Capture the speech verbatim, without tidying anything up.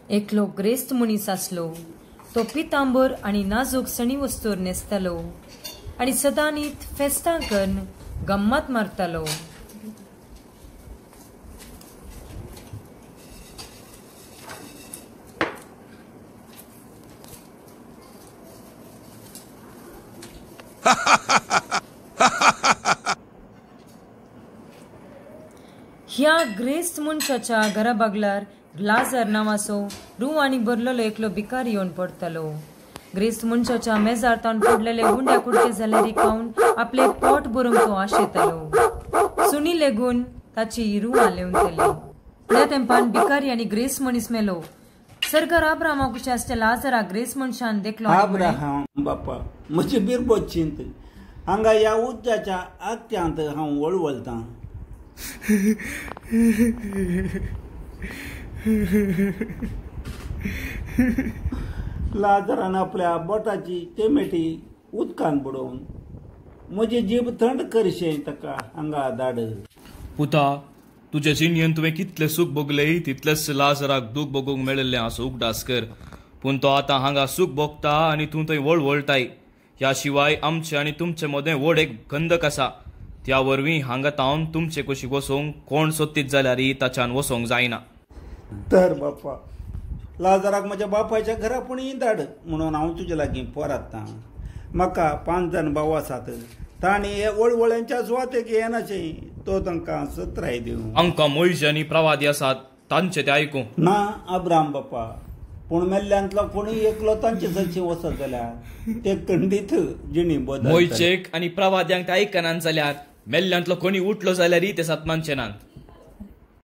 एकलो ग्रेस्त मनीस आसलो. तो पितांबर आणि नाजूक सणी वस्तूर नेसतालो आणि सदांनीत फेस्तां करून गम्मत मारतालो. ह्या ग्रेस्त मनशाच्या घरा बागलार लाजर नावाचो रूह आणि भरलेलो एकलो भिकारी येवन पडतालो. ग्रेस्त मनशाच्या मेजार तावन पडलेले उंड्या कुडके जाल्यार खावन आपले पोट भरूंक तो आशेतालो. सुणी लेगून ताची रूह आलेवन केली. त्या तेंपान भिकारी आणि ग्रेस्त मनीस मेलो. सरकार अब्राहमा कशें आसता लाजरा ग्रेस्त मनशान देखलो. अब्राहम बापा म्हजी बिरबो चिंत हांगा ह्या उज्जाच्या आख्यांत हांव वळवळटां. लाजरान आपल्या बोटाची टेमेटी उदकान बुडोवन म्हजी जीब थंड करशें ताका हांगा धाड. पुता तुजे जिणयेन तुवें कितलें सूख भोगलें तितलेंच लाजराक दूख भोगूंक मेळिल्लें आसूं उगडास कर. पूण तो आतां हांगा सूख भोगता आनी तूं थंय वळवळटाय. ह्या शिवाय आमचे आनी तुमचे मदें व्हड एक गंदक आसा. त्या वरवीं हांगा तावन तुमचे कुशीक वसोंक कोण सोदतीत जाल्यारय ताच्यान वसोंक जायना. तर बापा लाजराक म्हज्या बापायच्या घरा पुणी धाड म्हणून हांव तुजे लागीं पोरात्तां. म्हाका पांच जाण भाव आसात. तांणी हे वळवळ्यांच्या सुवातेक येनाचें तो तांकां सत्राय दिवं. आमकां मोयजे आनी प्रवादी आसात तांचे ते आयकूं. ना अब्राम बापा पूण मेल्ल्यांतलो कोणूय एकलो तांचे सयची वसत जाल्यार ते खंडीत जिणी बदल. मोयचेक आनी प्रवाद्यांक ते आयकनात जाल्यार मेल्ल्यांतलो कोणी उठलो जाल्यारय ते सतमानचे नात.